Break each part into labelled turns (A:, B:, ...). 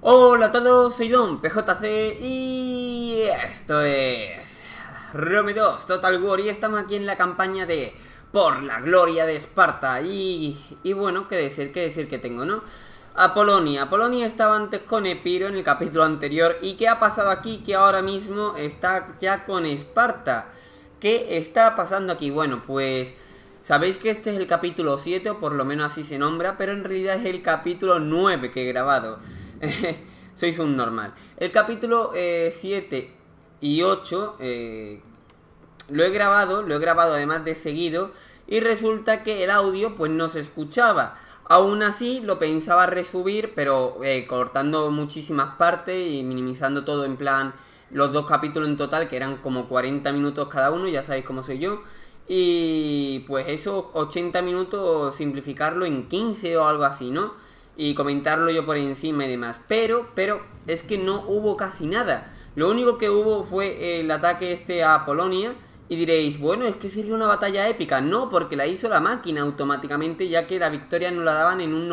A: Hola a todos, soy Don PJC y esto es Rome 2 Total War y estamos aquí en la campaña de Por la Gloria de Esparta y bueno, qué decir que tengo, ¿no? Apolonia estaba antes con Epiro en el capítulo anterior. ¿Y qué ha pasado aquí? Que ahora mismo está ya con Esparta. ¿Qué está pasando aquí? Bueno, pues sabéis que este es el capítulo 7, o por lo menos así se nombra, pero en realidad es el capítulo 9 que he grabado. Sois un normal. El capítulo 7 y 8 lo he grabado además de seguido, y resulta que el audio pues no se escuchaba. Aún así lo pensaba resubir, pero cortando muchísimas partes y minimizando todo, en plan los dos capítulos en total, que eran como 40 minutos cada uno, ya sabéis cómo soy yo. Y pues esos 80 minutos simplificarlo en 15 o algo así, ¿no? Y comentarlo yo por encima y demás. Pero es que no hubo casi nada. Lo único que hubo fue el ataque este a Polonia. Y diréis, bueno, es que sería una batalla épica. No, porque la hizo la máquina automáticamente, ya que la victoria nos la daban en un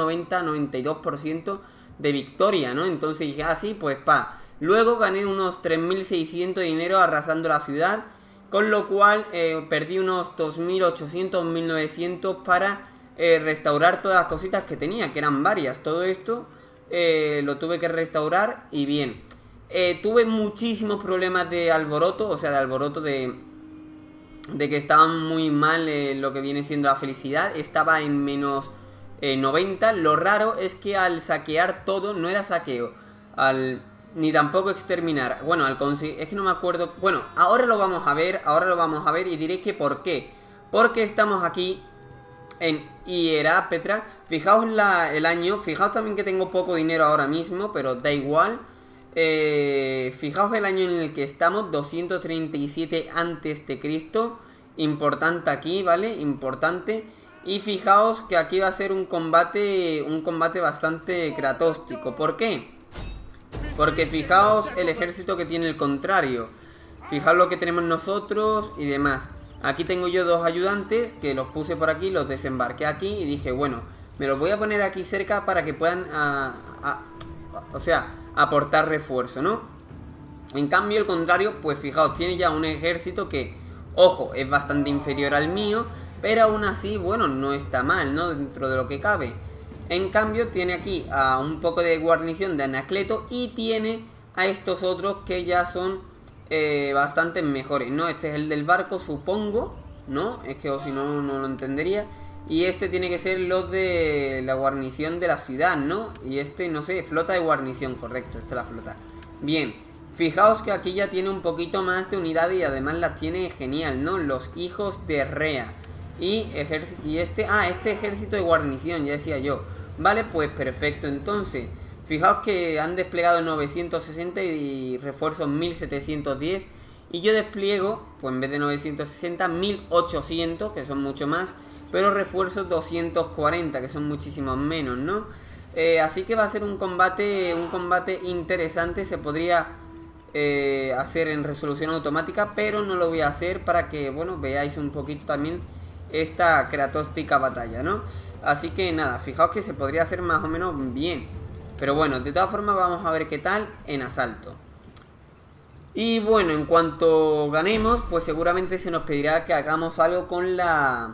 A: 90-92% de victoria, ¿no? Entonces dije, ah, sí, pues pa. Luego gané unos 3.600 de dinero arrasando la ciudad, con lo cual perdí unos 2.800, 1.900 para restaurar todas las cositas que tenía, que eran varias. Todo esto lo tuve que restaurar y bien. Tuve muchísimos problemas de alboroto, o sea, de alboroto de que estaban muy mal lo que viene siendo la felicidad. Estaba en menos 90. Lo raro es que al saquear todo, no era saqueo, ni tampoco exterminar. Bueno, es que no me acuerdo. Bueno, ahora lo vamos a ver y diréis que por qué. Porque estamos aquí en Hierápetra. Fijaos el año. Fijaos también que tengo poco dinero ahora mismo, pero da igual. Fijaos el año en el que estamos, 237 antes de Cristo. Importante aquí, ¿vale? Importante. Y fijaos que aquí va a ser un combate bastante kratóstico. ¿Por qué? Porque fijaos el ejército que tiene el contrario. Fijaos lo que tenemos nosotros y demás. Aquí tengo yo dos ayudantes que los puse por aquí, los desembarqué aquí y dije, bueno, me los voy a poner aquí cerca para que puedan o sea, aportar refuerzo, ¿no? En cambio el contrario, pues fijaos, tiene ya un ejército que, ojo, es bastante inferior al mío, pero aún así, bueno, no está mal, ¿no? Dentro de lo que cabe. En cambio tiene aquí a un poco de guarnición de Anacleto y tiene a estos otros que ya son bastante mejores, ¿no? Este es el del barco, supongo, ¿no? Es que o si no, no lo entendería. Y este tiene que ser los de la guarnición de la ciudad, ¿no? Y este, no sé, flota de guarnición, correcto, esta es la flota. Bien, fijaos que aquí ya tiene un poquito más de unidad y además las tiene genial, ¿no? Los hijos de Rea. Este ejército de guarnición, ya decía yo. Vale, pues perfecto, entonces fijaos que han desplegado 960 y refuerzos 1710. Y yo despliego, pues en vez de 960, 1800, que son mucho más, pero refuerzos 240, que son muchísimos menos, ¿no? Así que va a ser un combate interesante. Se podría hacer en resolución automática, pero no lo voy a hacer para que, bueno, veáis un poquito también esta kratóstica batalla, ¿no? Así que nada, fijaos que se podría hacer más o menos bien. Pero bueno, de todas formas vamos a ver qué tal en asalto. Y bueno, en cuanto ganemos, pues seguramente se nos pedirá que hagamos algo con la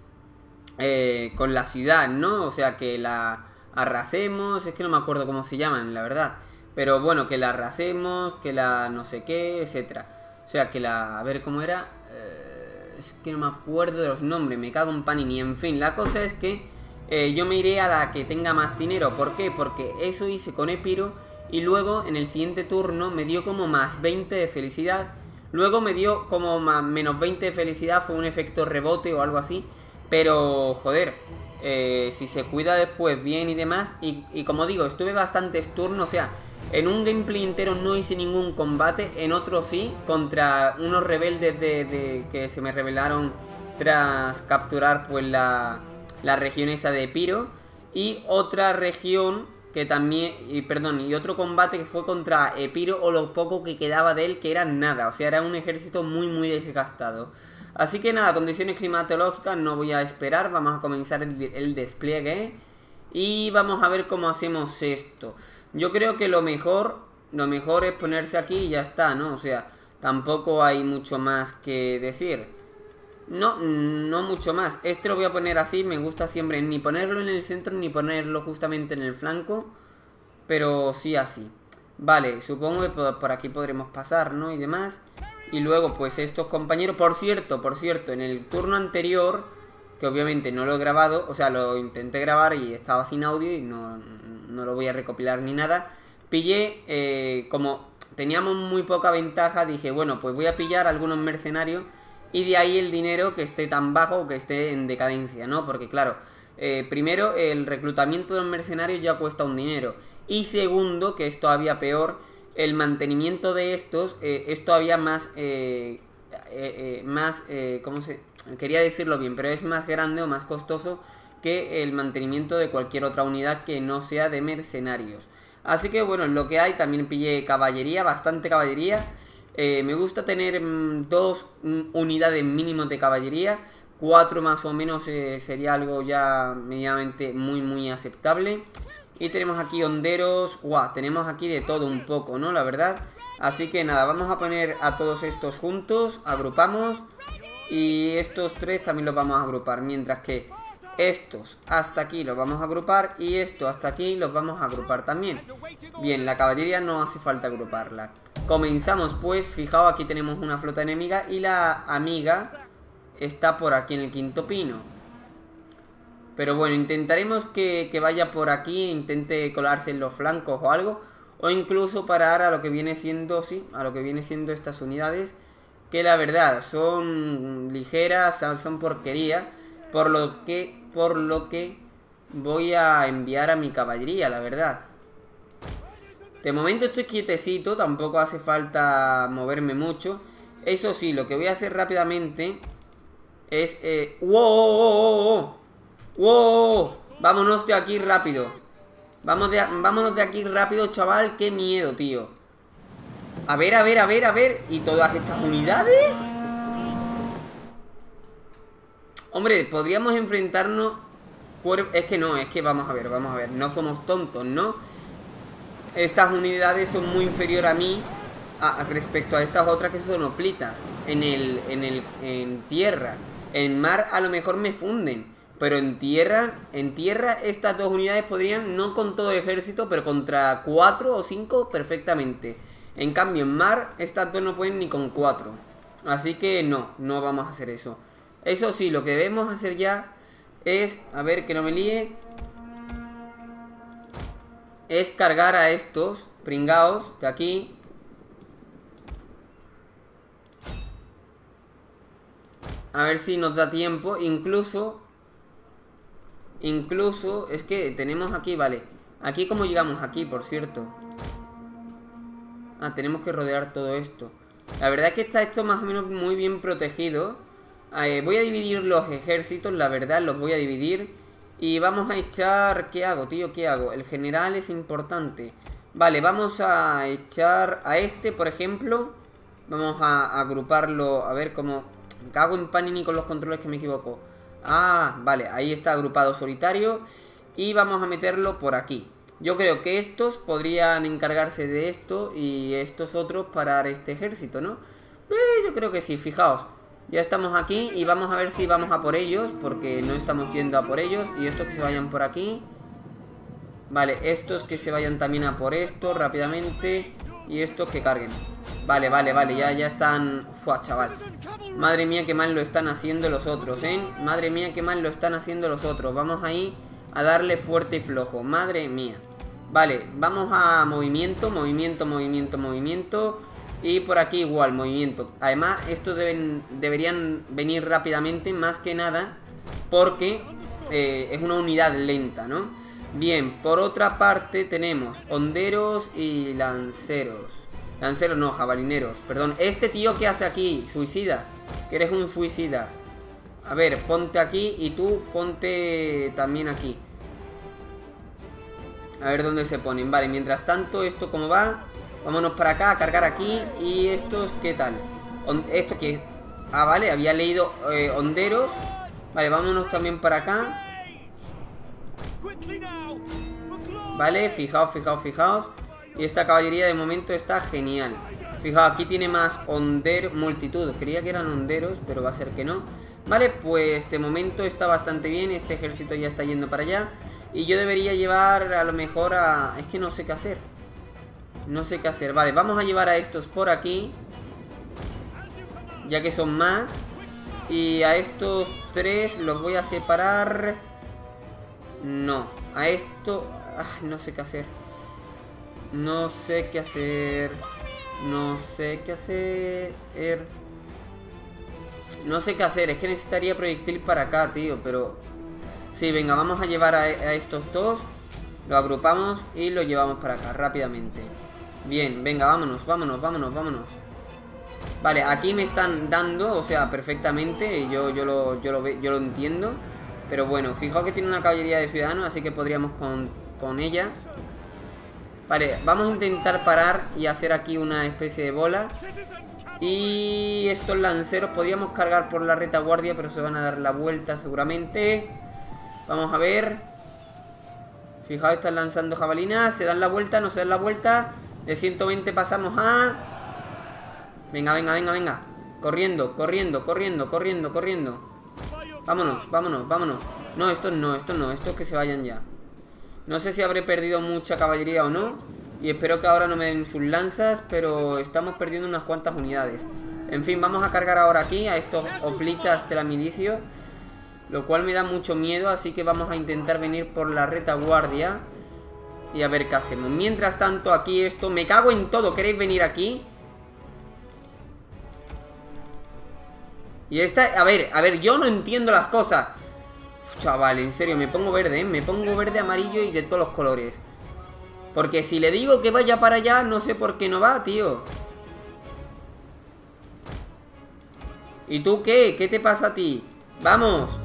A: ciudad, ¿no? O sea, que la arrasemos. Es que no me acuerdo cómo se llaman, la verdad. Pero bueno, que la arrasemos, que la no sé qué, etcétera. O sea, que la... A ver cómo era. Es que no me acuerdo de los nombres, me cago en Panini. En fin, la cosa es que yo me iré a la que tenga más dinero. ¿Por qué? Porque eso hice con Epiro. Y luego en el siguiente turno me dio como más 20 de felicidad. Luego me dio como más menos 20 de felicidad. Fue un efecto rebote o algo así. Pero, joder, si se cuida después bien y demás. Y como digo, estuve bastantes turnos. O sea, en un gameplay entero no hice ningún combate. En otro sí, contra unos rebeldes que se me rebelaron tras capturar pues la región esa de Epiro. Y otra región que también, y otro combate que fue contra Epiro, o lo poco que quedaba de él, que era nada. O sea, era un ejército muy desgastado. Así que nada, condiciones climatológicas no voy a esperar. Vamos a comenzar el despliegue. Y vamos a ver cómo hacemos esto. Yo creo que lo mejor es ponerse aquí y ya está, ¿no? O sea, tampoco hay mucho más que decir. No mucho más. Este lo voy a poner así, me gusta siempre ni ponerlo en el centro ni ponerlo justamente en el flanco, pero sí así. Vale, supongo que por aquí podremos pasar, ¿no? Y demás. Y luego, pues estos compañeros... Por cierto, en el turno anterior, que obviamente no lo he grabado, o sea, lo intenté grabar y estaba sin audio y no lo voy a recopilar ni nada. Pillé, como teníamos muy poca ventaja, dije, bueno, pues voy a pillar algunos mercenarios y de ahí el dinero que esté tan bajo o que esté en decadencia, ¿no? Porque claro, primero, el reclutamiento de los mercenarios ya cuesta un dinero. Y segundo, que es todavía peor, el mantenimiento de estos es todavía más, ¿cómo se...? Quería decirlo bien, pero es más grande o más costoso que el mantenimiento de cualquier otra unidad que no sea de mercenarios. Así que bueno, en lo que hay también pillé caballería, bastante caballería. Me gusta tener 2 unidades mínimos de caballería. 4 más o menos sería algo ya medianamente muy aceptable. Y tenemos aquí honderos. Guau, tenemos aquí de todo un poco, ¿no? La verdad. Así que nada, vamos a poner a todos estos juntos. Agrupamos. Y estos 3 también los vamos a agrupar. Mientras que estos hasta aquí los vamos a agrupar. Y esto hasta aquí los vamos a agrupar también. Bien, la caballería no hace falta agruparla. Comenzamos pues. Fijaos, aquí tenemos una flota enemiga. Y la amiga está por aquí en el quinto pino. Pero bueno, intentaremos que vaya por aquí, intente colarse en los flancos o algo. O incluso parar a lo que viene siendo, sí, a lo que viene siendo estas unidades. Que la verdad son ligeras, son porquería. Por lo que voy a enviar a mi caballería, la verdad. De momento estoy quietecito, tampoco hace falta moverme mucho. Eso sí, lo que voy a hacer rápidamente es... ¡Wow! Vámonos de aquí rápido. Vámonos de aquí rápido, chaval. Qué miedo, tío. A ver. ¿Y todas estas unidades? Hombre, podríamos enfrentarnos... Es que vamos a ver. No somos tontos, ¿no? Estas unidades son muy inferiores a mí respecto a estas otras que son hoplitas. En tierra. En mar a lo mejor me funden. Pero en tierra estas 2 unidades podrían, no con todo el ejército, pero contra 4 o 5 perfectamente. En cambio en mar estas 2 no pueden ni con 4. Así que no vamos a hacer eso. Eso sí, lo que debemos hacer ya es, a ver que no me líe, es cargar a estos pringaos de aquí. A ver si nos da tiempo. Incluso, es que tenemos aquí, vale. Aquí como llegamos aquí, por cierto. Ah, tenemos que rodear todo esto. La verdad es que está esto más o menos muy bien protegido. Voy a dividir los ejércitos, la verdad, los voy a dividir. Y vamos a echar... ¿Qué hago, tío? ¿Qué hago? El general es importante. Vale, vamos a echar a este, por ejemplo. Vamos a agruparlo. A ver cómo... Me cago en Panini con los controles que me equivoco. Ah, vale, ahí está agrupado solitario. Y vamos a meterlo por aquí. Yo creo que estos podrían encargarse de esto y estos otros parar este ejército, ¿no? Yo creo que sí, fijaos. Ya estamos aquí y vamos a ver si vamos a por ellos, porque no estamos yendo a por ellos. Y estos que se vayan por aquí. Vale, estos que se vayan también a por esto rápidamente. Y estos que carguen. Vale, ya están... Fua, chaval. Madre mía, qué mal lo están haciendo los otros, ¿eh? Madre mía, qué mal lo están haciendo los otros. Vamos ahí a darle fuerte y flojo. Madre mía. Vale, vamos a movimiento. Y por aquí igual, movimiento. Además, estos deberían venir rápidamente, más que nada, porque es una unidad lenta, ¿no? Bien, por otra parte tenemos honderos y lanceros. Lanceros no, jabalineros, perdón. Este tío, ¿qué hace aquí? Suicida. Que eres un suicida. A ver, ponte aquí y tú ponte también aquí. A ver dónde se ponen. Vale, mientras tanto, ¿esto cómo va? Vámonos para acá, a cargar aquí. ¿Y estos qué tal? ¿Esto qué? Ah, vale, había leído honderos. Vale, vámonos también para acá. Vale, fijaos, fijaos, fijaos. Y esta caballería de momento está genial. Fijaos, aquí tiene más multitud. Creía que eran honderos, pero va a ser que no. Vale, pues de momento está bastante bien. Este ejército ya está yendo para allá. Y yo debería llevar a lo mejor a... Es que no sé qué hacer. No sé qué hacer. Vale, vamos a llevar a estos por aquí, ya que son más. Y a estos 3 los voy a separar. No, a esto... no sé qué hacer. No sé qué hacer. No sé qué hacer. No sé qué hacer. Es que necesitaría proyectil para acá, tío. Pero... Sí, venga, vamos a llevar a estos 2. Lo agrupamos y lo llevamos para acá rápidamente. Bien, venga, vámonos, vámonos, vámonos, vámonos. Vale, aquí me están dando, o sea, perfectamente. Yo lo entiendo. Pero bueno, fijaos que tiene una caballería de ciudadanos, así que podríamos con ella. Vale, vamos a intentar parar y hacer aquí una especie de bola. Y estos lanceros podríamos cargar por la retaguardia, pero se van a dar la vuelta seguramente. Vamos a ver. Fijaos, están lanzando jabalinas. Se dan la vuelta, no se dan la vuelta. De 120 pasamos a... Venga, venga, venga, venga. Corriendo, corriendo, corriendo, corriendo, corriendo. Vámonos, vámonos, vámonos. No, estos no, estos no, estos que se vayan ya. No sé si habré perdido mucha caballería o no. Y espero que ahora no me den sus lanzas, pero estamos perdiendo unas cuantas unidades. En fin, vamos a cargar ahora aquí a estos hoplitas de la milicia, lo cual me da mucho miedo, así que vamos a intentar venir por la retaguardia y a ver qué hacemos. Mientras tanto, aquí esto... Me cago en todo, ¿queréis venir aquí? Y esta... A ver, yo no entiendo las cosas. Chaval, en serio, me pongo verde, ¿eh? Me pongo verde, amarillo y de todos los colores. Porque si le digo que vaya para allá, no sé por qué no va, tío. ¿Y tú qué? ¿Qué te pasa a ti? ¡Vamos!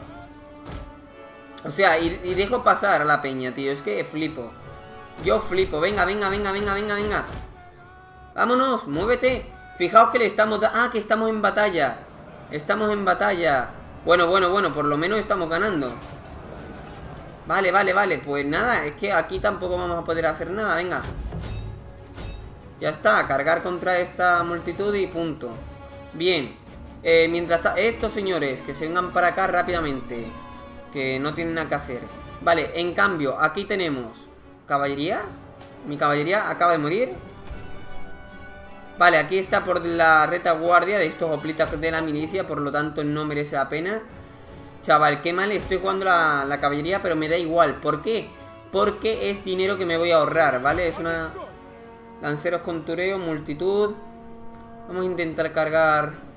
A: O sea, y dejo pasar a la peña, tío. Es que flipo. Yo flipo. Venga, venga, venga, venga, venga, venga. ¡Vámonos! ¡Muévete! Fijaos que le estamos... que estamos en batalla. Estamos en batalla. Bueno, bueno, bueno. Por lo menos estamos ganando. Vale, vale, vale. Pues nada, es que aquí tampoco vamos a poder hacer nada. Venga. Ya está. Cargar contra esta multitud y punto. Bien. Mientras estos señores que se vengan para acá rápidamente, que no tienen nada que hacer. Vale, en cambio, aquí tenemos caballería. Mi caballería acaba de morir. Vale, aquí está por la retaguardia de estos hoplitas de la milicia, por lo tanto no merece la pena. Chaval, qué mal estoy jugando la caballería, pero me da igual. ¿Por qué? Porque es dinero que me voy a ahorrar, ¿vale? Es una... Lanceros con tureo, multitud. Vamos a intentar cargar...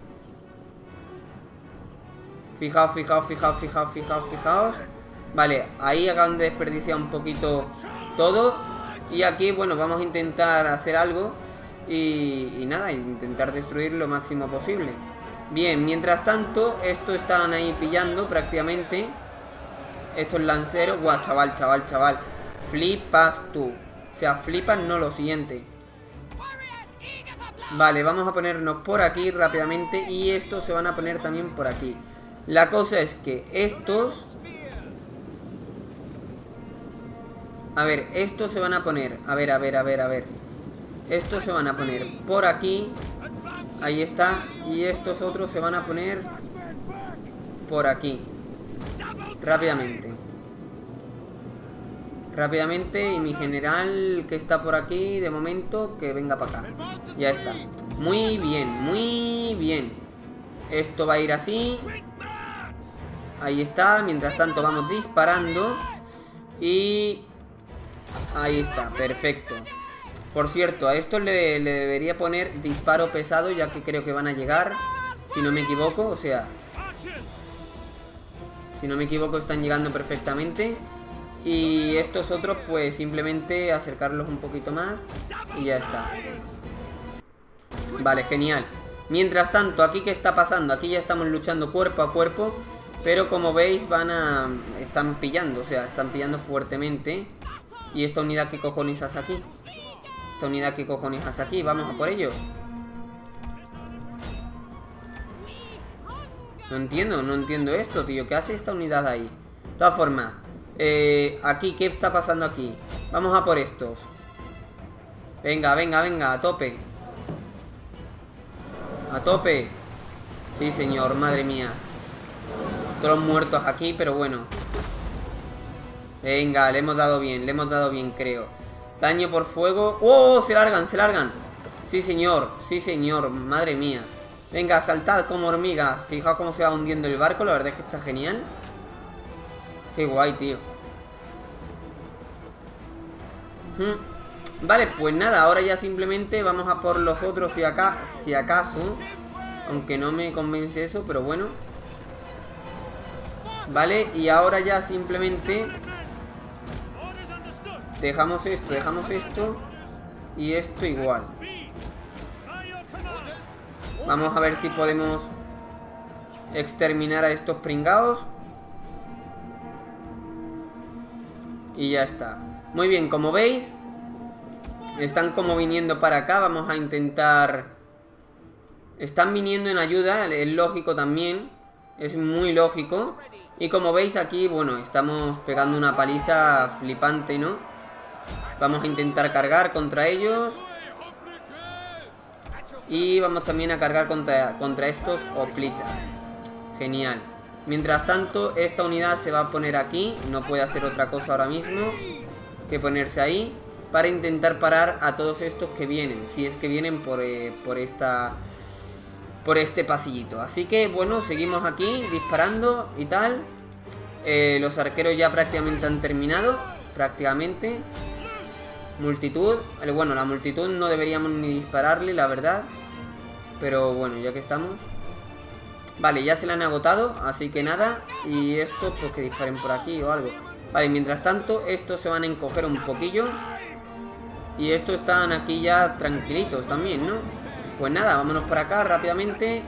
A: Fijaos, fijaos, fijaos, fijaos, fijaos, fijaos. Vale, ahí acaban de desperdiciar un poquito todo. Y aquí, bueno, vamos a intentar hacer algo. Y nada, intentar destruir lo máximo posible. Bien, mientras tanto, estos están ahí pillando prácticamente. Estos lanceros. Guau, chaval, chaval, chaval. Flipas tú. O sea, flipas no lo siguiente. Vale, vamos a ponernos por aquí rápidamente. Y estos se van a poner también por aquí. La cosa es que estos... A ver, estos se van a poner... A ver, a ver, a ver, a ver. Estos se van a poner por aquí. Ahí está. Y estos otros se van a poner por aquí. Rápidamente. Rápidamente. Y mi general que está por aquí, de momento, que venga para acá. Ya está. Muy bien, muy bien. Esto va a ir así. Ahí está. Mientras tanto vamos disparando. Y... ahí está, perfecto. Por cierto, a esto le debería poner disparo pesado, ya que creo que van a llegar, si no me equivoco, o sea... Si no me equivoco están llegando perfectamente. Y estos otros pues simplemente acercarlos un poquito más y ya está. Vale, genial. Mientras tanto, ¿aquí qué está pasando? Aquí ya estamos luchando cuerpo a cuerpo, pero como veis están pillando, o sea, están pillando fuertemente. ¿Y esta unidad qué cojones hace aquí? Esta unidad qué cojones hace aquí, vamos a por ello. No entiendo esto, tío. ¿Qué hace esta unidad ahí? De todas formas, aquí, ¿qué está pasando aquí? Vamos a por estos. Venga, venga, venga, a tope. A tope. Sí, señor, madre mía. Todos muertos aquí, pero bueno. Venga, le hemos dado bien, creo. Daño por fuego. ¡Oh! Se largan, se largan. Sí, señor, madre mía. Venga, saltad como hormigas. Fijaos cómo se va hundiendo el barco, la verdad es que está genial. Qué guay, tío. Vale, pues nada, ahora ya simplemente vamos a por los otros si acaso. Aunque no me convence eso, pero bueno. Vale, y ahora ya simplemente dejamos esto y esto igual. Vamos a ver si podemos exterminar a estos pringaos. Y ya está. Muy bien, como veis, están como viniendo para acá. Vamos a intentar... Están viniendo en ayuda, es lógico también. Es muy lógico. Y como veis aquí, bueno, estamos pegando una paliza flipante, ¿no? Vamos a intentar cargar contra ellos. Y vamos también a cargar contra estos hoplitas. Genial. Mientras tanto, esta unidad se va a poner aquí. No puede hacer otra cosa ahora mismo que ponerse ahí, para intentar parar a todos estos que vienen. Si es que vienen por este pasillito. Así que bueno, seguimos aquí disparando y tal. Los arqueros ya prácticamente han terminado. Prácticamente. Multitud. Bueno, la multitud no deberíamos ni dispararle, la verdad. Pero bueno, ya que estamos. Vale, ya se la han agotado, así que nada. Y estos pues que disparen por aquí o algo. Vale, mientras tanto estos se van a encoger un poquillo. Y estos están aquí ya tranquilitos también, ¿no? Pues nada, vámonos por acá rápidamente.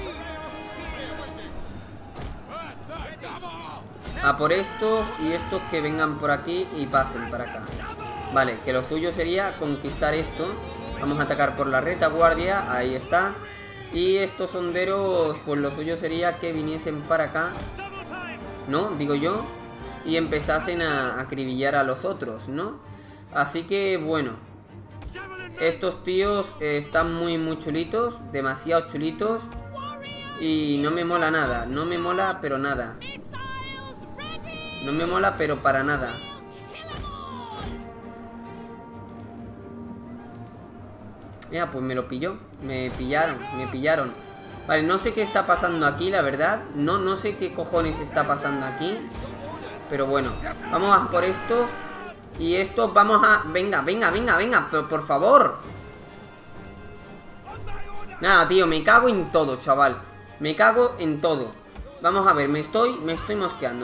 A: A por estos y estos que vengan por aquí y pasen para acá. Vale, que lo suyo sería conquistar esto. Vamos a atacar por la retaguardia, ahí está. Y estos honderos, pues lo suyo sería que viniesen para acá, ¿no? Digo yo. Y empezasen a acribillar a los otros, ¿no? Así que bueno, estos tíos están muy chulitos, demasiado chulitos. Y no me mola nada, no me mola pero nada. No me mola pero para nada. Ya, pues me lo pilló. Me pillaron. Vale, no sé qué está pasando aquí, la verdad. No sé qué cojones está pasando aquí. Pero bueno, vamos a por estos. Y estos vamos a... Venga, pero por favor. Nada, tío, me cago en todo, chaval. Me cago en todo. Vamos a ver, me estoy mosqueando.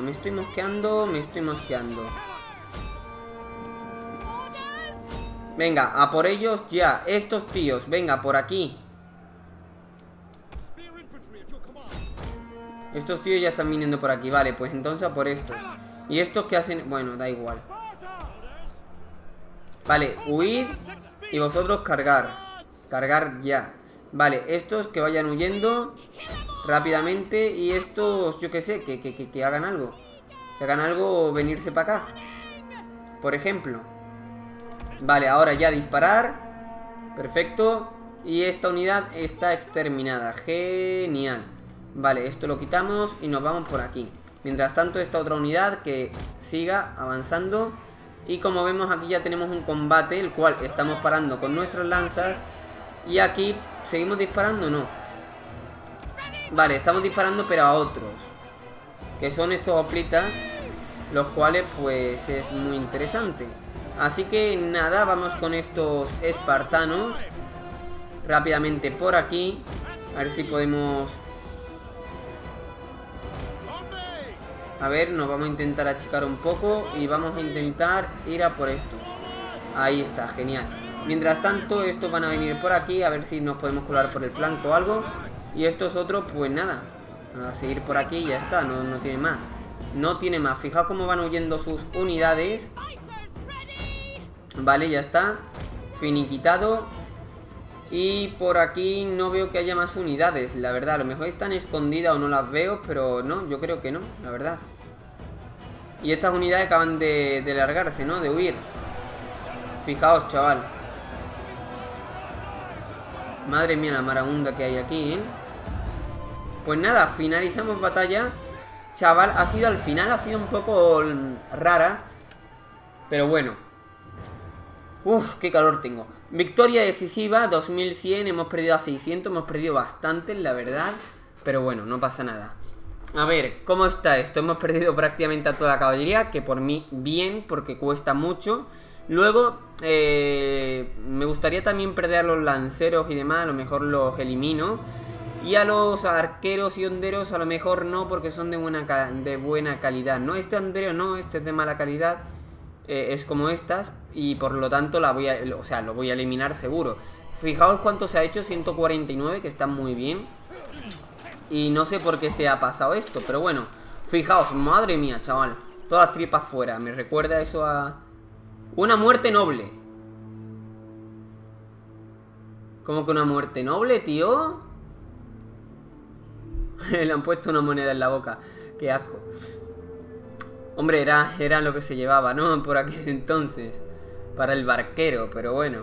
A: Venga, a por ellos ya. Estos tíos, venga, por aquí. Estos tíos ya están viniendo por aquí. Vale, pues entonces a por estos. ¿Y estos qué hacen? Bueno, da igual. Vale, huid. Y vosotros cargar. Cargar ya. Vale, estos que vayan huyendo rápidamente. Y estos, yo qué sé, que hagan algo. Que hagan algo o venirse para acá, por ejemplo. Vale, ahora ya disparar. Perfecto. Y esta unidad está exterminada. Genial. Vale, esto lo quitamos y nos vamos por aquí. Mientras tanto, esta otra unidad que siga avanzando. Y como vemos, aquí ya tenemos un combate, el cual estamos parando con nuestras lanzas. Y aquí, ¿seguimos disparando o no? Vale, estamos disparando pero a otros, que son estos hoplitas, los cuales pues es muy interesante. Así que nada, vamos con estos espartanos rápidamente por aquí. A ver si podemos... A ver, nos vamos a intentar achicar un poco y vamos a intentar ir a por estos. Ahí está, genial. Mientras tanto, estos van a venir por aquí, a ver si nos podemos colar por el flanco o algo. Y estos otros, pues nada, a seguir por aquí y ya está, no tiene más. No tiene más, fijaos cómo van huyendo sus unidades. Vale, ya está. Finiquitado. Y por aquí no veo que haya más unidades, la verdad. A lo mejor están escondidas o no las veo, pero no, yo creo que no, la verdad. Y estas unidades acaban de largarse, ¿no? De huir. Fijaos, chaval. Madre mía la marabunda que hay aquí, ¿eh? Pues nada, finalizamos batalla. Chaval, ha sido al final, ha sido un poco rara. Pero bueno. Uf, qué calor tengo. Victoria decisiva, 2100, hemos perdido a 600, hemos perdido bastante, la verdad. Pero bueno, no pasa nada. A ver, ¿cómo está esto? Hemos perdido prácticamente a toda la caballería, que por mí bien, porque cuesta mucho. Luego, me gustaría también perder a los lanceros y demás, a lo mejor los elimino. Y a los arqueros y honderos a lo mejor no, porque son de buena calidad. No, este hondero no, este es de mala calidad. Es como estas, y por lo tanto lo voy a eliminar seguro. Fijaos cuánto se ha hecho, 149, que está muy bien. Y no sé por qué se ha pasado esto, pero bueno. Fijaos, madre mía, chaval. Todas las tripas fuera, me recuerda eso a... Una muerte noble. ¿Cómo que una muerte noble, tío? Le han puesto una moneda en la boca. Qué asco. Hombre, era lo que se llevaba, ¿no? Por aquel entonces. Para el barquero, pero bueno.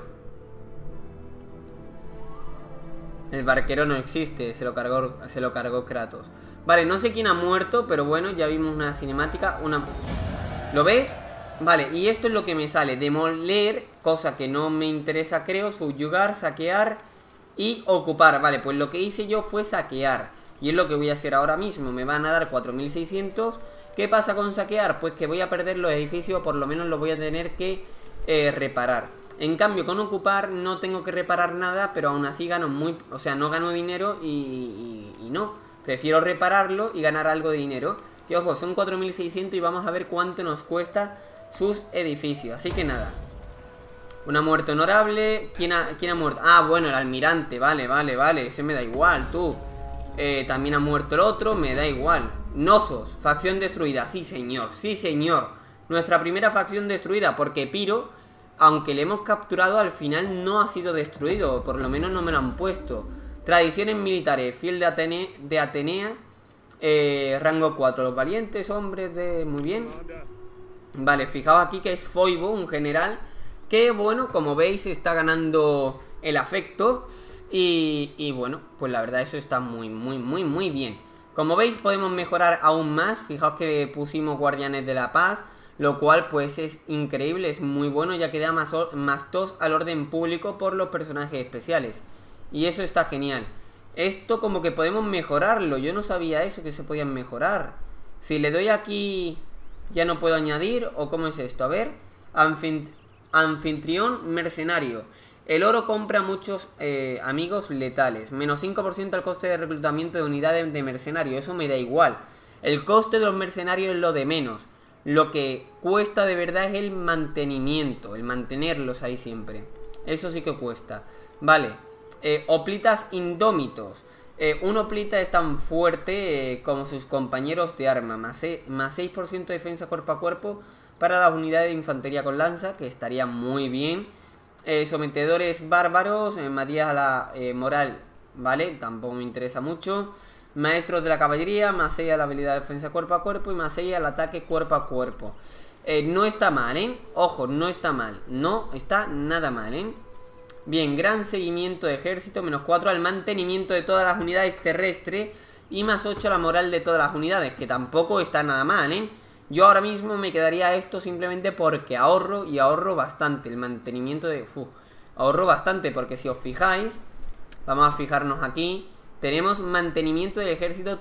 A: El barquero no existe, se lo cargó Kratos. Vale, no sé quién ha muerto, pero bueno, ya vimos una cinemática. ¿Lo ves? Vale, y esto es lo que me sale. Demoler, cosa que no me interesa, creo. Subyugar, saquear y ocupar. Vale, pues lo que hice yo fue saquear. Y es lo que voy a hacer ahora mismo. Me van a dar 4600. ¿Qué pasa con saquear? Pues que voy a perder los edificios, por lo menos los voy a tener que reparar. En cambio, con ocupar no tengo que reparar nada, pero aún así gano o sea, no gano dinero y no. Prefiero repararlo y ganar algo de dinero. Que ojo, son 4600 y vamos a ver cuánto nos cuesta sus edificios. Así que nada. Una muerte honorable. ¿Quién ha muerto? Ah, bueno, el almirante. Vale. Ese me da igual, tú. También ha muerto el otro, me da igual. Nosos, facción destruida. Sí, señor, sí, señor. Nuestra primera facción destruida, porque Piro, aunque le hemos capturado, al final no ha sido destruido. Por lo menos no me lo han puesto. Tradiciones militares, fiel de Atenea, rango 4. Los valientes hombres de... Muy bien. Vale, fijaos aquí que es Foibo, un general que, bueno, como veis, está ganando el afecto. Y bueno, pues la verdad eso está muy bien. Como veis podemos mejorar aún más. Fijaos que pusimos guardianes de la paz, lo cual pues es increíble, es muy bueno, ya que da más 2 al orden público por los personajes especiales. Y eso está genial. Esto como que podemos mejorarlo. Yo no sabía eso, que se podían mejorar. Si le doy aquí, ya no puedo añadir. ¿O cómo es esto? A ver. Anfitrión mercenario. El oro compra muchos amigos letales. Menos 5% al coste de reclutamiento de unidades de mercenarios. Eso me da igual. El coste de los mercenarios es lo de menos. Lo que cuesta de verdad es el mantenimiento. El mantenerlos ahí siempre. Eso sí que cuesta. Vale. Hoplitas indómitos. Un hoplita es tan fuerte como sus compañeros de arma. Más 6% de defensa cuerpo a cuerpo para las unidades de infantería con lanza, que estaría muy bien. Sometedores bárbaros, Matías a la moral, ¿vale? Tampoco me interesa mucho. Maestros de la caballería, más 6 a la habilidad de defensa cuerpo a cuerpo y más 6 al ataque cuerpo a cuerpo. No está mal, ¿eh? Ojo, no está mal. No está nada mal, ¿eh? Bien, gran seguimiento de ejército, menos 4 al mantenimiento de todas las unidades terrestres y más 8 a la moral de todas las unidades, que tampoco está nada mal, ¿eh? Yo ahora mismo me quedaría esto simplemente porque ahorro y ahorro bastante. El mantenimiento de... ahorro bastante porque si os fijáis, vamos a fijarnos aquí, tenemos mantenimiento del ejército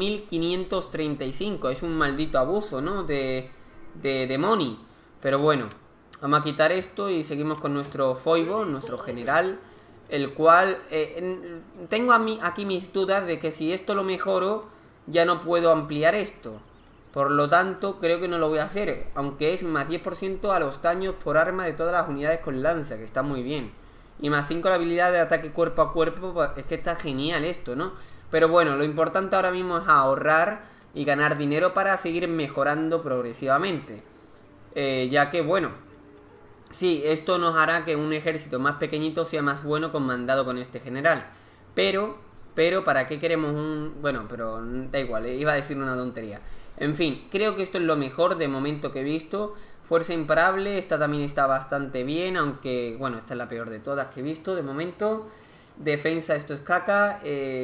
A: 3535. Es un maldito abuso, ¿no? De money. Pero bueno, vamos a quitar esto y seguimos con nuestro Foibo, nuestro general. El cual... tengo aquí mis dudas de que si esto lo mejoro, ya no puedo ampliar esto. Por lo tanto, creo que no lo voy a hacer. Aunque es más 10% a los daños por arma de todas las unidades con lanza, que está muy bien. Y más 5 la habilidad de ataque cuerpo a cuerpo. Es que está genial esto, ¿no? Pero bueno, lo importante ahora mismo es ahorrar y ganar dinero para seguir mejorando progresivamente. Ya que, bueno, sí, esto nos hará que un ejército más pequeñito sea más bueno comandado con este general. Pero, ¿para qué queremos un...? Bueno, pero da igual, iba a decir una tontería. En fin, creo que esto es lo mejor de momento que he visto. Fuerza imparable, esta también está bastante bien, aunque, bueno, esta es la peor de todas que he visto de momento. Defensa, esto es caca.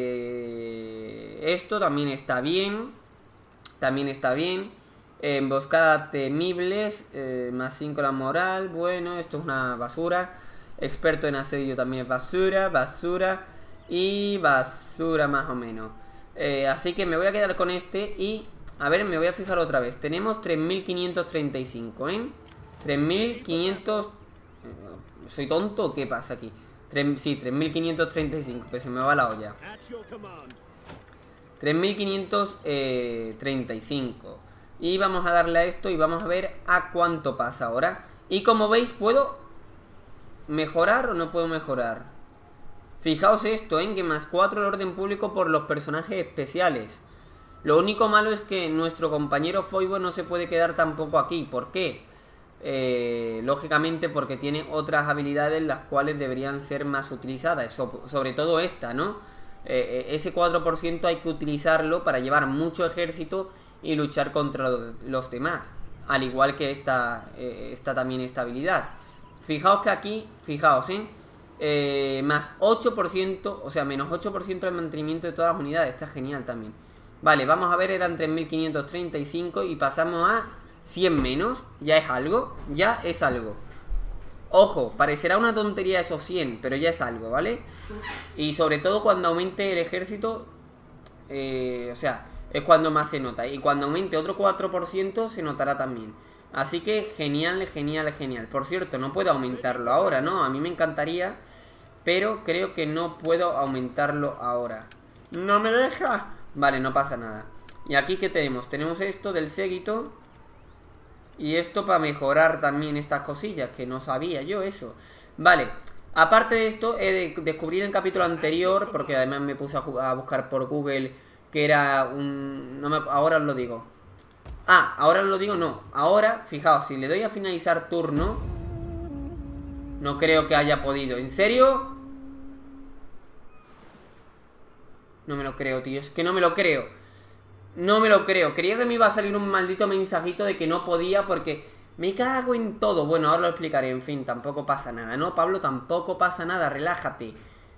A: Esto también está bien. También está bien. Emboscada temibles, más 5 la moral. Bueno, esto es una basura. Experto en asedio también es basura. Basura y basura más o menos. Así que me voy a quedar con este y... A ver, me voy a fijar otra vez. Tenemos 3535, ¿eh? 3500... ¿Soy tonto o qué pasa aquí? Sí, 3535, que se me va la olla. 3535. Y vamos a darle a esto y vamos a ver a cuánto pasa ahora. Y como veis, ¿puedo mejorar o no puedo mejorar? Fijaos esto, que más 4 el orden público por los personajes especiales. Lo único malo es que nuestro compañero Foibo no se puede quedar tampoco aquí. ¿Por qué? Lógicamente porque tiene otras habilidades las cuales deberían ser más utilizadas. Sobre todo esta, ¿no? Ese 4% hay que utilizarlo para llevar mucho ejército y luchar contra los demás. Al igual que esta también esta habilidad. Fijaos que aquí, fijaos, más 8%, o sea, menos 8% del mantenimiento de todas las unidades. Está genial también. Vale, vamos a ver, eran 3535 y pasamos a 100 menos. Ya es algo, ya es algo. Ojo, parecerá una tontería esos 100, pero ya es algo, ¿vale? Y sobre todo cuando aumente el ejército, o sea, es cuando más se nota. Y cuando aumente otro 4% se notará también. Así que genial, genial, genial. Por cierto, no puedo aumentarlo ahora, ¿no? A mí me encantaría, pero creo que no puedo aumentarlo ahora. ¡No me deja! Vale, no pasa nada. Y aquí, ¿qué tenemos? Tenemos esto del séquito. Y esto para mejorar también estas cosillas, que no sabía yo eso. Vale, aparte de esto, he de descubrir el capítulo anterior, porque además me puse a buscar por Google, que era un... ahora os lo digo. Ah, ahora os lo digo, no. Ahora, fijaos, si le doy a finalizar turno, no creo que haya podido. ¿En serio? No me lo creo, tío, es que no me lo creo. No me lo creo, creía que me iba a salir un maldito mensajito de que no podía porque me cago en todo. Bueno, ahora lo explicaré, en fin, tampoco pasa nada. No, Pablo, tampoco pasa nada, relájate.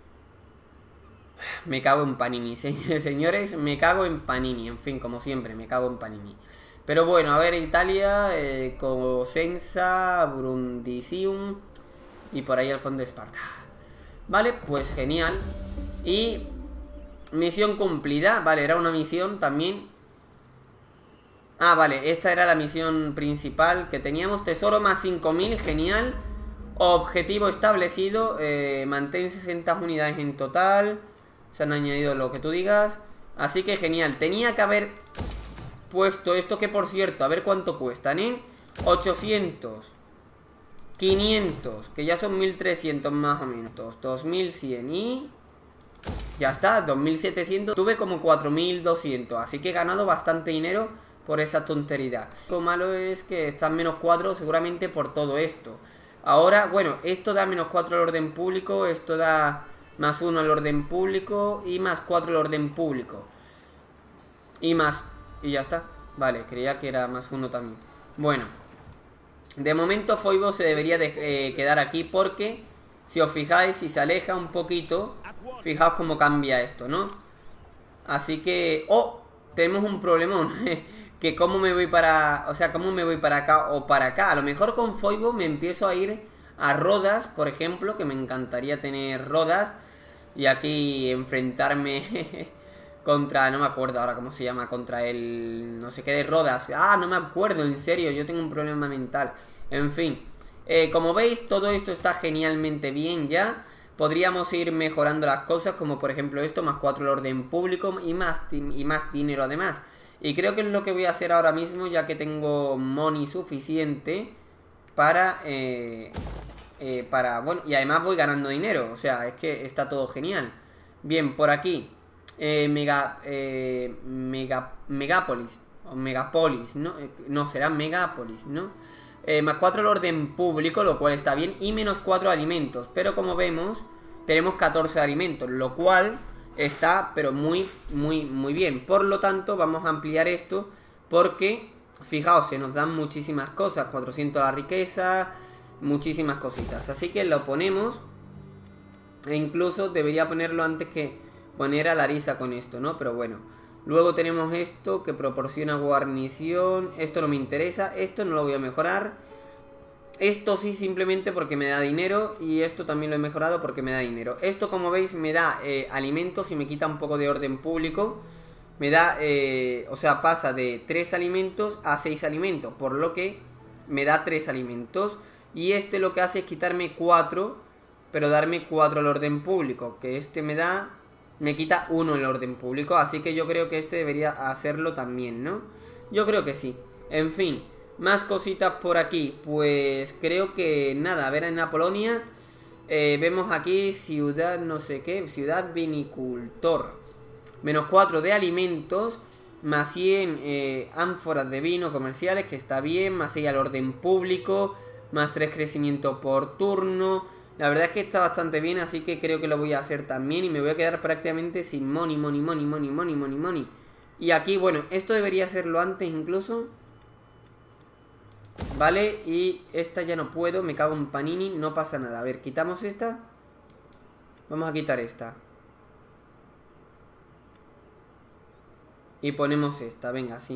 A: Me cago en Panini, señores, me cago en Panini. En fin, como siempre, me cago en Panini. Pero bueno, a ver, Italia, Cosenza, Brundisium y por ahí al fondo de Esparta. Vale, pues genial. Y... misión cumplida, vale, era una misión también. Ah, vale, esta era la misión principal que teníamos. Tesoro más 5000, genial. Objetivo establecido, mantén 60 unidades en total. Se han añadido lo que tú digas. Así que genial, tenía que haber puesto esto, que por cierto, a ver cuánto cuestan, 800 500, que ya son 1300 más o menos, 2100 y... ya está, 2700. Tuve como 4200, así que he ganado bastante dinero por esa tontería. Lo malo es que están menos 4 seguramente por todo esto. Ahora, bueno, esto da menos 4 al orden público, esto da más 1 al orden público y más 4 al orden público. Y más, y ya está. Vale, creía que era más 1 también. Bueno, de momento Foibo se debería de quedar aquí porque... si os fijáis, si se aleja un poquito, fijaos cómo cambia esto, ¿no? Así que... ¡oh! Tenemos un problemón. Que cómo me voy para... o sea, cómo me voy para acá o para acá. A lo mejor con Foibo me empiezo a ir a Rodas, por ejemplo, que me encantaría tener Rodas. Y aquí enfrentarme contra... no me acuerdo ahora cómo se llama. Contra el... no sé qué de Rodas. Ah, no me acuerdo, en serio, yo tengo un problema mental. En fin... como veis, todo esto está genialmente bien ya. Podríamos ir mejorando las cosas, como por ejemplo esto, más 4 el orden público y más dinero además. Y creo que es lo que voy a hacer ahora mismo, ya que tengo money suficiente para... bueno, y además voy ganando dinero, o sea, es que está todo genial. Bien, por aquí Megápolis o Megapolis, ¿no? No, será Megápolis, ¿no? Más 4 el orden público, lo cual está bien. Y menos 4 alimentos. Pero como vemos, tenemos 14 alimentos, lo cual está, pero muy, muy, muy bien. Por lo tanto, vamos a ampliar esto porque fijaos, se nos dan muchísimas cosas. 400 a la riqueza, muchísimas cositas. Así que lo ponemos. E incluso debería ponerlo antes que poner a Larisa con esto, ¿no? Pero bueno. Luego tenemos esto que proporciona guarnición. Esto no me interesa. Esto no lo voy a mejorar. Esto sí, simplemente porque me da dinero. Y esto también lo he mejorado porque me da dinero. Esto, como veis, me da alimentos y me quita un poco de orden público. Me da, o sea, pasa de 3 alimentos a 6 alimentos. Por lo que me da 3 alimentos. Y este lo que hace es quitarme 4, pero darme 4 al orden público. Que este me quita 1 el orden público. Así que yo creo que este debería hacerlo también, ¿no? Yo creo que sí. En fin, más cositas por aquí. Pues creo que nada, a ver, en Apolonia vemos aquí ciudad no sé qué, ciudad vinicultor. Menos 4 de alimentos, más 100 ánforas de vino comerciales, que está bien, más 6 al orden público, más 3 crecimiento por turno. La verdad es que está bastante bien, así que creo que lo voy a hacer también. Y me voy a quedar prácticamente sin money. Y aquí, bueno, esto debería hacerlo antes incluso. Vale, y esta ya no puedo, me cago en Panini, no pasa nada. A ver, quitamos esta. Vamos a quitar esta. Y ponemos esta, venga, sí.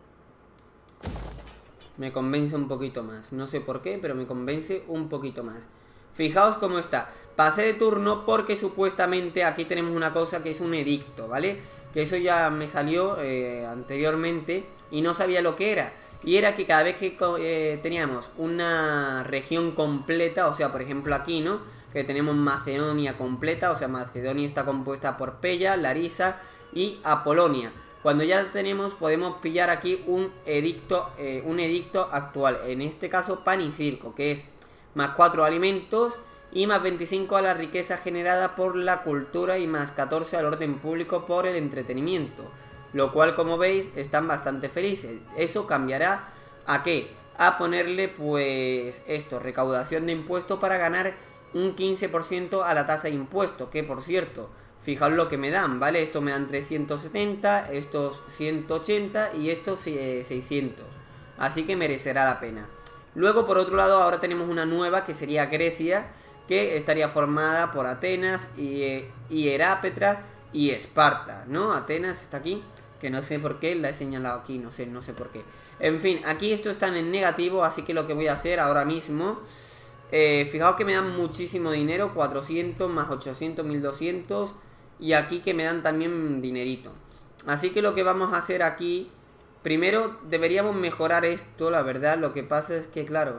A: Me convence un poquito más. No sé por qué, pero me convence un poquito más. Fijaos cómo está. Pasé de turno porque supuestamente aquí tenemos una cosa que es un edicto, ¿vale? Que eso ya me salió anteriormente y no sabía lo que era. Y era que cada vez que teníamos una región completa, o sea, por ejemplo aquí, ¿no? Que tenemos Macedonia completa, o sea, Macedonia está compuesta por Pella, Larisa y Apolonia. Cuando ya la tenemos, podemos pillar aquí un edicto actual. En este caso, pan y circo, que es más 4 alimentos y más 25 a la riqueza generada por la cultura y más 14 al orden público por el entretenimiento. Lo cual, como veis, están bastante felices. Eso cambiará ¿a qué? A ponerle, pues, esto, recaudación de impuestos para ganar un 15% a la tasa de impuestos. Que, por cierto, fijaos lo que me dan, ¿vale? Estos me dan 370, estos 180 y estos 600. Así que merecerá la pena. Luego, por otro lado, ahora tenemos una nueva que sería Grecia, que estaría formada por Atenas, y Herápetra y Esparta, ¿no? Atenas está aquí, que no sé por qué la he señalado aquí, no sé por qué. En fin, aquí esto está en negativo, así que lo que voy a hacer ahora mismo... fijaos que me dan muchísimo dinero, 400 más 800, 1200... Y aquí que me dan también dinerito. Así que lo que vamos a hacer aquí... Primero deberíamos mejorar esto, la verdad. Lo que pasa es que, claro...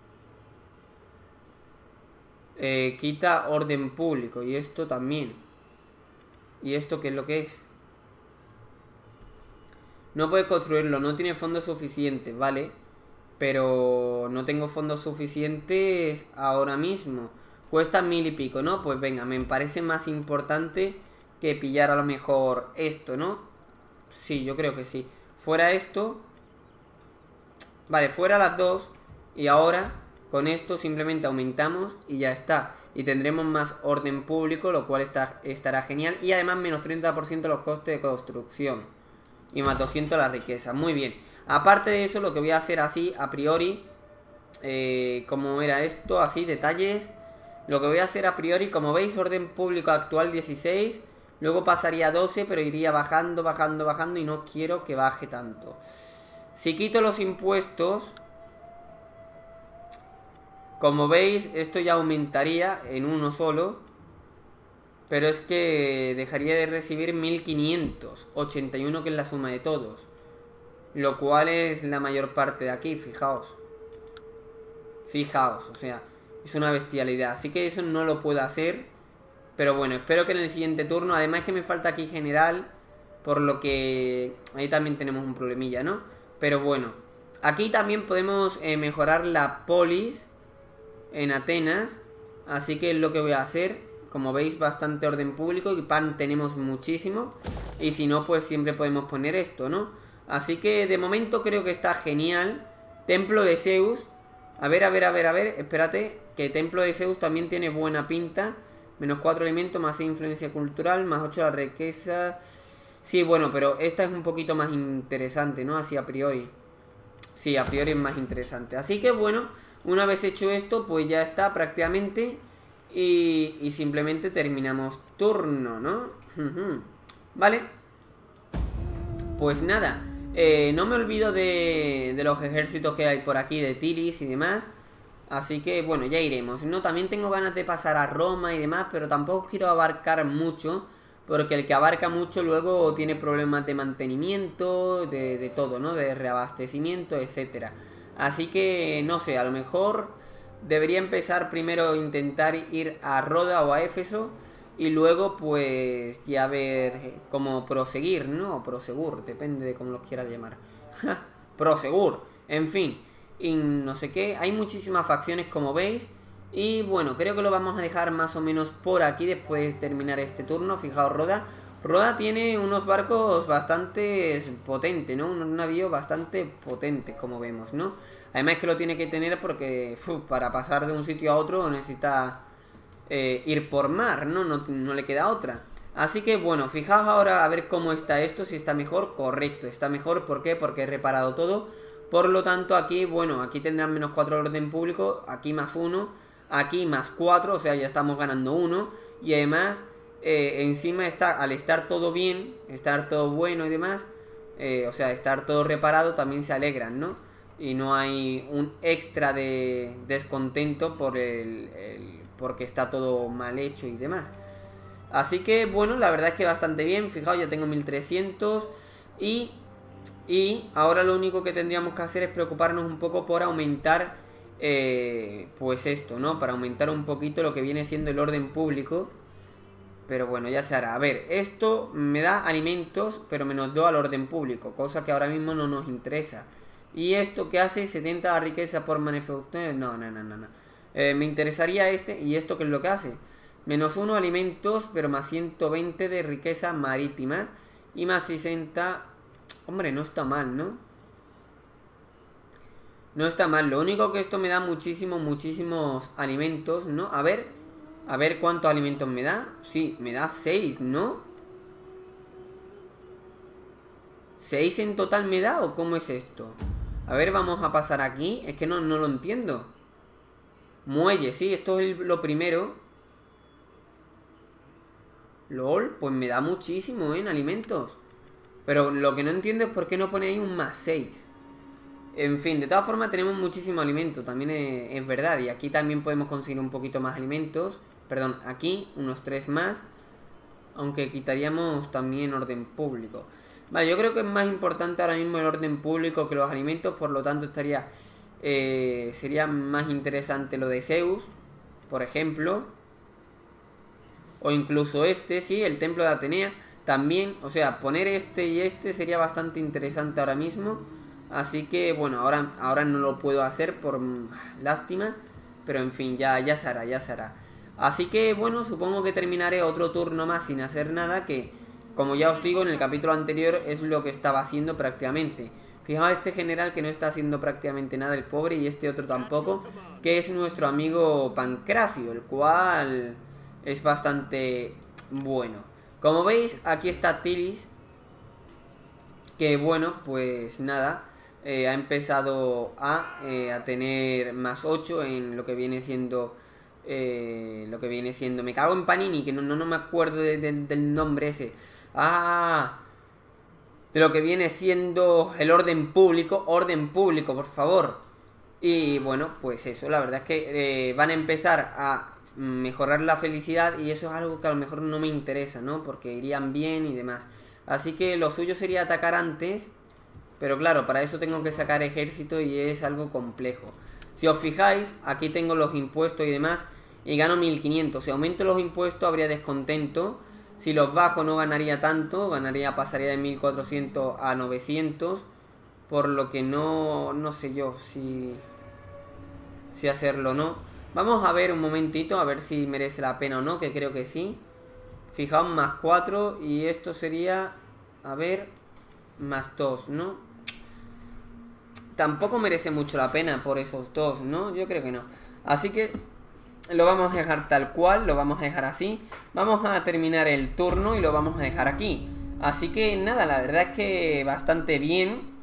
A: quita orden público. Y esto también. ¿Y esto qué es lo que es? No puede construirlo, no tiene fondos suficientes, ¿vale? Pero no tengo fondos suficientes ahora mismo. Cuesta 1000 y pico, ¿no? Pues venga, me parece más importante que pillar a lo mejor esto, ¿no? Sí, yo creo que sí. Fuera esto. Vale, fuera las dos. Y ahora, con esto simplemente aumentamos y ya está. Y tendremos más orden público, lo cual estará genial. Y además menos 30% los costes de construcción. Y más 200 la riqueza. Muy bien. Aparte de eso, lo que voy a hacer así, a priori... como era esto, así, detalles... Lo que voy a hacer a priori, como veis, orden público actual 16. Luego pasaría a 12, pero iría bajando, bajando, bajando. Y no quiero que baje tanto. Si quito los impuestos, como veis, esto ya aumentaría en uno solo. Pero es que dejaría de recibir 1581, que es la suma de todos. Lo cual es la mayor parte de aquí, fijaos. Fijaos, o sea... Es una bestialidad, así que eso no lo puedo hacer. Pero bueno, espero que en el siguiente turno... Además que me falta aquí general, por lo que ahí también tenemos un problemilla, ¿no? Pero bueno, aquí también podemos mejorar la polis en Atenas. Así que es lo que voy a hacer. Como veis, bastante orden público. Y pan tenemos muchísimo. Y si no, pues siempre podemos poner esto, ¿no? Así que de momento creo que está genial. Templo de Zeus. A ver, espérate, que Templo de Zeus también tiene buena pinta. Menos 4 alimentos, más 6 influencia cultural, más 8 la riqueza. Sí, bueno, pero esta es un poquito más interesante, ¿no? Así a priori. sí, a priori es más interesante. Así que bueno, una vez hecho esto, pues ya está prácticamente. Y simplemente terminamos turno, ¿no? Vale. Pues nada, no me olvido de los ejércitos que hay por aquí, de Tiris y demás. Así que bueno, ya iremos, ¿no? También tengo ganas de pasar a Roma y demás, pero tampoco quiero abarcar mucho, porque el que abarca mucho luego tiene problemas de mantenimiento, de todo, ¿no? De reabastecimiento, etcétera. Así que, no sé, a lo mejor debería empezar primero a intentar ir a Roda o a Éfeso y luego pues ya ver cómo proseguir, ¿no? O prosegur, depende de cómo los quieras llamar. Prosegur, en fin. Y no sé qué, hay muchísimas facciones como veis. Y bueno, creo que lo vamos a dejar más o menos por aquí después de terminar este turno. Fijaos, Roda tiene unos barcos bastante potentes, ¿no? Un navío bastante potente, como vemos, ¿no? Además que lo tiene que tener porque para pasar de un sitio a otro necesita ir por mar, ¿no? No le queda otra. Así que bueno, fijaos ahora a ver cómo está esto, si está mejor. Correcto, está mejor, ¿por qué? Porque he reparado todo. Por lo tanto aquí, bueno, aquí tendrán menos 4 de orden público, aquí más 1, aquí más 4, o sea, ya estamos ganando 1. Y además, encima está, al estar todo bien, estar todo bueno y demás, o sea, estar todo reparado, también se alegran, ¿no? Y no hay un extra de descontento porque está todo mal hecho y demás. Así que, bueno, la verdad es que bastante bien. Fijaos, ya tengo 1300 y ahora lo único que tendríamos que hacer es preocuparnos un poco por aumentar, pues esto, ¿no? Para aumentar un poquito lo que viene siendo el orden público. Pero bueno, ya se hará. A ver, esto me da alimentos, pero menos 2 al orden público, cosa que ahora mismo no nos interesa. Y esto que hace 70 riqueza por manufactura. No. Me interesaría este. ¿Y esto qué es lo que hace? Menos 1 alimentos, pero más 120 de riqueza marítima. Y más 60. Hombre, no está mal, ¿no? No está mal. Lo único que esto me da muchísimos alimentos, ¿no? A ver cuántos alimentos me da. Sí, me da 6, ¿no? ¿6 en total me da o cómo es esto? A ver, vamos a pasar aquí. Es que no lo entiendo. Muelle, sí, esto es lo primero. LOL, pues me da muchísimo, en alimentos. Pero lo que no entiendo es por qué no pone ahí un más 6. En fin, de todas formas tenemos muchísimo alimento. También es verdad. Y aquí también podemos conseguir un poquito más alimentos. Perdón, aquí unos 3 más. Aunque quitaríamos también orden público. Vale, yo creo que es más importante ahora mismo el orden público que los alimentos. Por lo tanto sería más interesante lo de Zeus, por ejemplo. O incluso sí, el templo de Atenea. También, o sea, poner este y este sería bastante interesante ahora mismo. Así que, bueno, ahora no lo puedo hacer por lástima. Pero en fin, ya se hará. Así que, bueno, supongo que terminaré otro turno más sin hacer nada. Que, como ya os digo, en el capítulo anterior es lo que estaba haciendo prácticamente. Fijaos este general que no está haciendo prácticamente nada, el pobre. Y este otro tampoco, que es nuestro amigo Pancracio, el cual es bastante bueno. Como veis, aquí está Tiris, que bueno, pues nada, ha empezado a tener más 8 en lo que viene siendo, me cago en Panini, que no me acuerdo del nombre ese. De lo que viene siendo el orden público, por favor. Y bueno, pues eso, la verdad es que van a empezar a mejorar la felicidad y eso es algo que a lo mejor no me interesa, ¿no? Porque irían bien y demás. Así que lo suyo sería atacar antes, pero claro, para eso tengo que sacar ejército y es algo complejo. Si os fijáis, aquí tengo los impuestos y demás y gano 1500. Si aumento los impuestos habría descontento. Si los bajo no ganaría tanto, pasaría de 1400 a 900. Por lo que no sé yo si hacerlo o no. Vamos a ver un momentito, a ver si merece la pena o no, que creo que sí. Fijaos, más 4 y esto sería, a ver, más 2, ¿no? Tampoco merece mucho la pena por esos 2, ¿no? Yo creo que no. Así que lo vamos a dejar tal cual, lo vamos a dejar así. Vamos a terminar el turno y lo vamos a dejar aquí. Así que nada, la verdad es que bastante bien.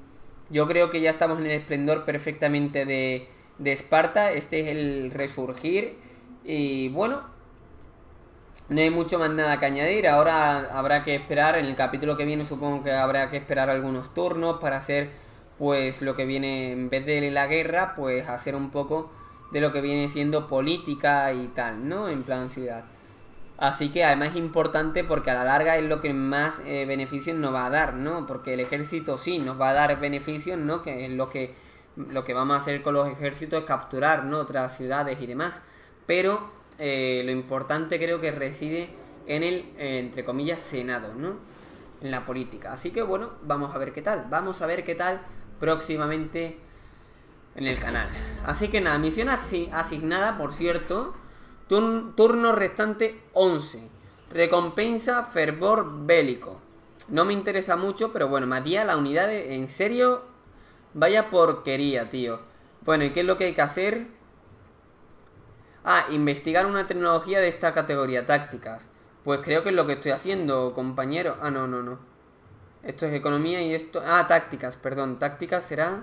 A: Yo creo que ya estamos en el esplendor perfectamente de Esparta. Este es el resurgir. Y bueno, no hay mucho más nada que añadir. Ahora habrá que esperar. En el capítulo que viene supongo que habrá que esperar algunos turnos para hacer pues lo que viene, en vez de la guerra, pues hacer un poco de lo que viene siendo política y tal, ¿no? En plan ciudad. Así que además es importante porque a la larga es lo que más beneficios nos va a dar, ¿no? Porque el ejército sí nos va a dar beneficios, ¿no? Que es lo que vamos a hacer con los ejércitos es capturar, ¿no? Otras ciudades y demás. Pero lo importante creo que reside en el, entre comillas, Senado, ¿no? En la política. Así que bueno, vamos a ver qué tal. Vamos a ver qué tal próximamente en el canal. Así que nada, misión asignada, por cierto. Turno restante 11. Recompensa fervor bélico. No me interesa mucho, pero bueno, Matías, la unidad en serio, vaya porquería, tío. Bueno, ¿y qué es lo que hay que hacer? Ah, investigar una tecnología de esta categoría, tácticas. Pues creo que es lo que estoy haciendo, compañero. Ah, no, no, no. Esto es economía y esto... Ah, tácticas, perdón. Tácticas será...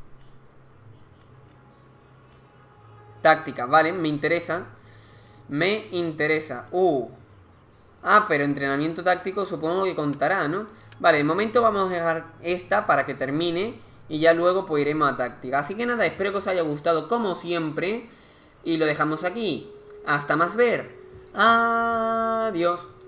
A: Tácticas, vale, me interesa. Me interesa. Ah, pero entrenamiento táctico supongo que contará, ¿no? Vale, de momento vamos a dejar esta para que termine. Y ya luego pues iremos a táctica. Así que nada, espero que os haya gustado como siempre. Y lo dejamos aquí. Hasta más ver. Adiós.